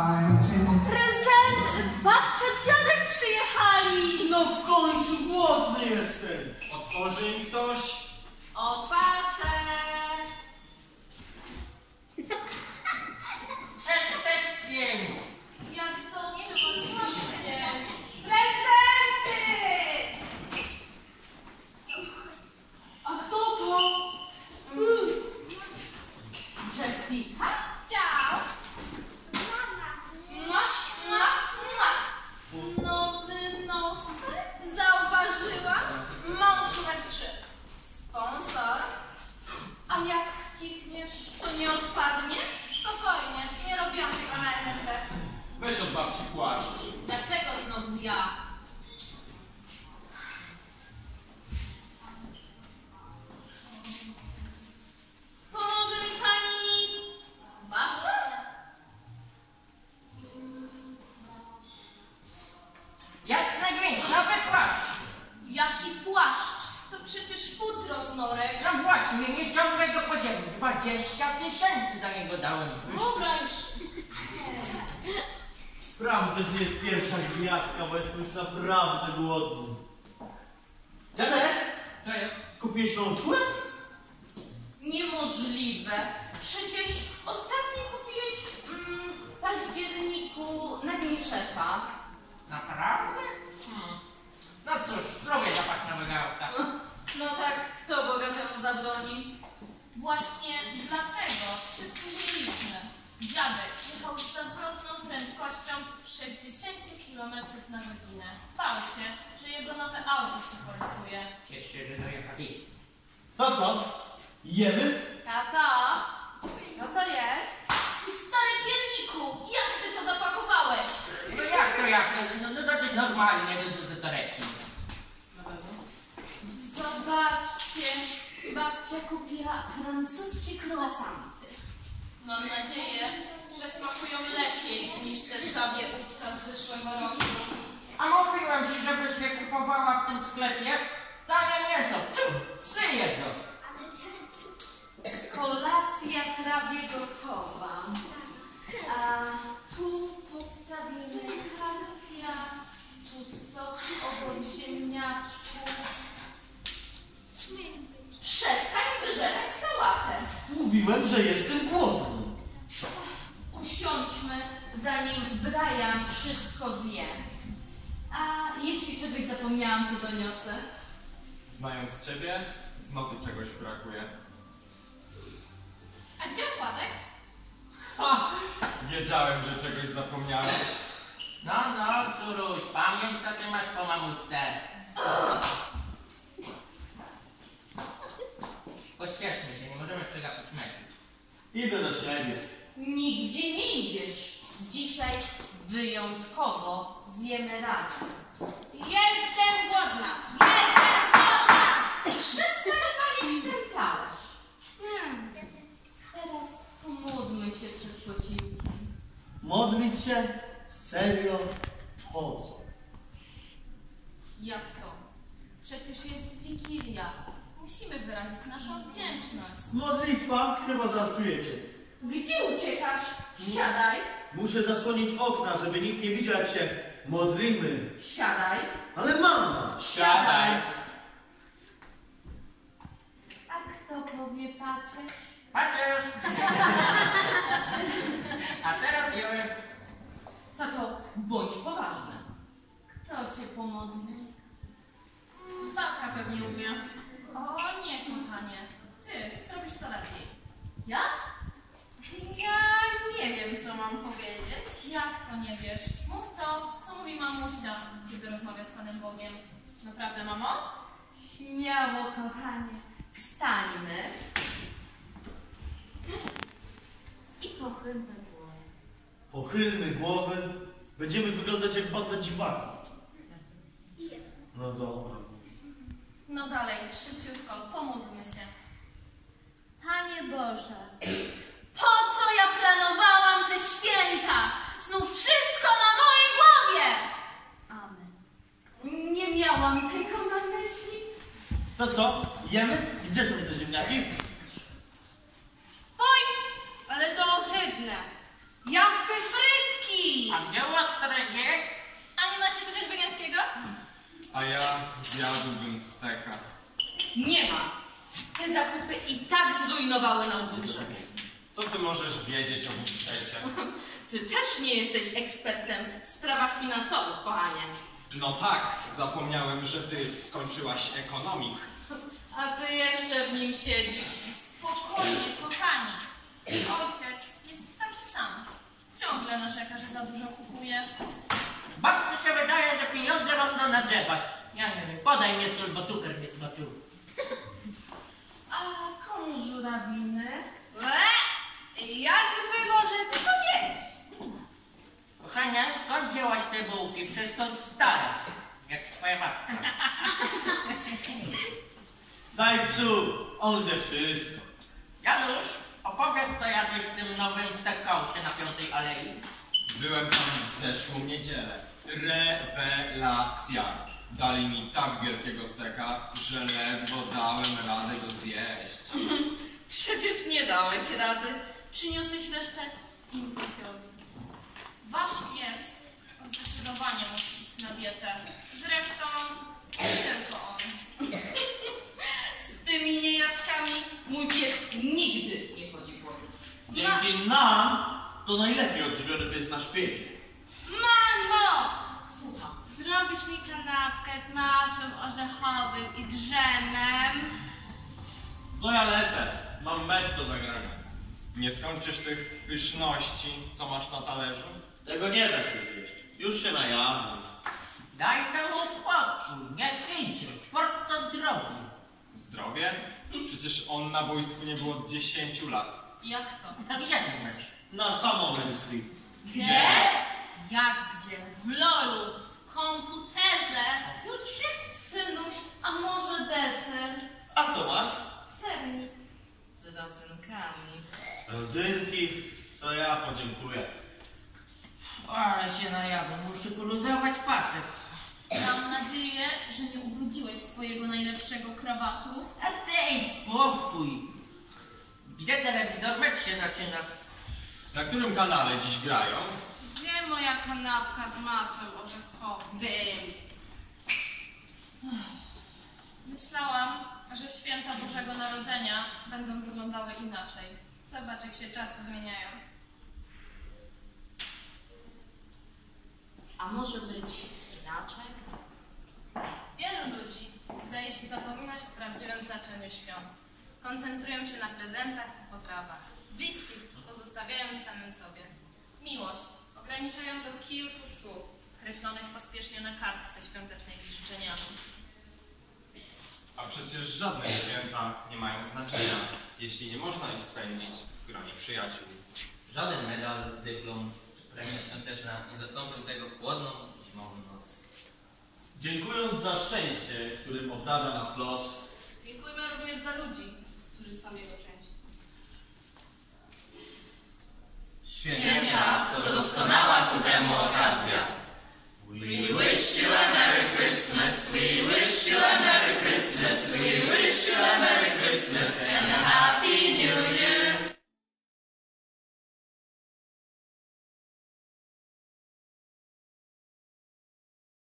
Prezent! Babcia, dziadek przyjechali! No w końcu głodny jestem. Otworzy im ktoś? Otwarte! Wszystkim! Jak dobrze was widzieć! Prezenty! A kto to? Jessica? Ciao! Nowy nosek? Zauważyłaś? Mąż numer 3. Sponsor. A jak kichniesz, to nie odpadnie? Spokojnie, nie robiłam tego na NFZ. Weź od babci płaszcz. Dlaczego znowu ja? Pomoże mi pani babcia? Jasny gwint, nowy płaszcz. Jaki płaszcz? To przecież futro z norek. No właśnie, nie ciągaj go po ziemi. 20 000 za niego dałem. Dobra już. Sprawdzę, czy jest pierwsza gwiazdka, bo jestem już naprawdę głodny. Dziadek, Co jest? kupiłeś nową furę? Niemożliwe. Przecież ostatnio kupiłeś w październiku na dzień szefa. Naprawdę? No cóż, lubię zapach nowego auta. No tak, kto bogatemu zabroni? Właśnie dlatego się spóźniliśmy. Dziadek jechał z zawrotną prędkością 60 km na godzinę. Bał się, że jego nowe auto się forsuje. Ciesz się, że dojechali. To co? Jemy? Tata, co to jest? Ty stary pierniku, jak ty to zapakowałeś? No jak to? No dosyć normalnie, do torebki. Zobaczcie, babcia kupiła francuskie croissanty. Mam nadzieję, że smakują lepiej niż te żabie łódka z zeszłego roku. A mówiłem ci, żebyś mnie kupowała w tym sklepie? Tanie mięso. Psy jedzą. Kolacja prawie gotowa. A tu postawimy karpia, tu sos obok ziemniaczków. Przestań wyżerać sałatę. Mówiłem, że jestem głodny. Usiądźmy, zanim Brian wszystko zje. A jeśli czegoś zapomniałam, to doniosę. Znając ciebie, znowu czegoś brakuje. A gdzie okładek? Ha! Wiedziałem, że czegoś zapomniałeś. No, córuś, pamięć to ty masz po mamuste. Pośpieszmy się, nie możemy przegapić meczu. Idę do siebie. Nigdzie nie idziesz. Dzisiaj wyjątkowo zjemy razem. Jestem głodna! Jestem głodna! Przestań palić ten talerz. Teraz pomódlmy się przed posiłkiem. Modlić się? Serio? Po co? Jak to? Przecież jest Wigilia. Musimy wyrazić naszą wdzięczność. Modlitwa? Chyba żartujecie. Gdzie uciekasz? Siadaj. Muszę zasłonić okna, żeby nikt nie widział, jak się modlimy. Siadaj. Ale mama! Siadaj! A kto powie tacie? Patrz! A teraz jemy. Tato, bądź poważny. Kto się pomodli? Babka pewnie umie. O nie, kochanie. Ty zrobisz to lepiej. Ja? Ja nie wiem, co mam powiedzieć. Jak to nie wiesz? Mów to, co mówi mamusia, kiedy rozmawia z Panem Bogiem. Naprawdę, mamo? Śmiało, kochanie. Wstańmy. I pochylmy głowę. Pochylmy głowy. Będziemy wyglądać jak banda dziwaków. No dobra. No dalej, szybciutko, pomódlmy się. Panie Boże, po co ja planowałam te święta? Znów wszystko na mojej głowie! Amen. Nie miałam tego na myśli. To co? Jemy? Gdzie są te ziemniaki? Fuj! Ale to ohydne. Ja chcę frytki! Zjadłbym steka. Nie ma. Te zakupy i tak zrujnowały nasz budżet. Co ty możesz wiedzieć o budżecie? Ty też nie jesteś ekspertem w sprawach finansowych, kochanie. No tak, zapomniałem, że ty skończyłaś ekonomik. A ty jeszcze w nim siedzisz. Spokojnie, kochani. Ojciec jest taki sam. Ciągle narzeka, że za dużo kupuje. Babci się wydaje, że pieniądze rosną na drzewach. Ja nie wiem, podaj mnie sól, bo cukier mnie skoczył. A komu żurawiny? Jak wy możecie to jeść? Kochania, skąd wzięłaś te bułki? Przecież są stare. Jak twoja matka. Daj psu, on ze wszystko. Janusz, opowiedz, co jadłeś w tym nowym steakhouse'ie na 5. Alei. Byłem tam w zeszłą niedzielę. Rewelacja! Dali mi tak wielkiego steka, że ledwo dałem radę go zjeść. Przecież nie dałeś rady. Przyniosłeś resztę Inkusiowi. Wasz pies zdecydowanie musi iść na dietę. Zresztą nie tylko on. Z tymi niejadkami mój pies nigdy nie chodzi po nim. Dzięki nam to najlepiej odżywiony pies na świecie. Mamo! Słucham. Zrobisz mi kanapkę z masłem orzechowym i drzemem? To ja lecę. Mam mecz do zagrania. Nie skończysz tych pyszności, co masz na talerzu? Tego nie da się zjeść. Już się najadłem. Daj temu spokój, nie pijcie. Sport to zdrowie. Zdrowie? Przecież on na boisku nie było od 10 lat. Jak to? To gdzie ten mecz? Na samomysli. Gdzie? Jak gdzie? W lolu, w komputerze. Synuś, a może deser? A co masz? Sernik z rodzynkami. Rodzynki, to ja podziękuję. O, ale się najadłem, muszę poluzować pasek. Mam nadzieję, że nie ubrudziłeś swojego najlepszego krawatu. A daj spokój. Gdzie telewizor? Mecz się zaczyna. Na którym kanale dziś grają? Gdzie moja kanapka z masłem orzechowym? Myślałam, że święta Bożego Narodzenia będą wyglądały inaczej. Zobacz, jak się czasy zmieniają. A może być inaczej? Wielu ludzi zdaje się zapominać o prawdziwym znaczeniu świąt. Koncentrują się na prezentach i potrawach. Bliskich pozostawiając samym sobie. Miłość ograniczają do kilku słów, kreślonych pospiesznie na kartce świątecznej z życzeniami. A przecież żadne święta nie mają znaczenia, jeśli nie można ich spędzić w gronie przyjaciół. Żaden medal, dyplom czy premia świąteczna nie zastąpią tego w chłodną i zimową noc. Dziękując za szczęście, którym obdarza nas los, Dziękujemy również za ludzi, którzy są jego częścią. święta to doskonała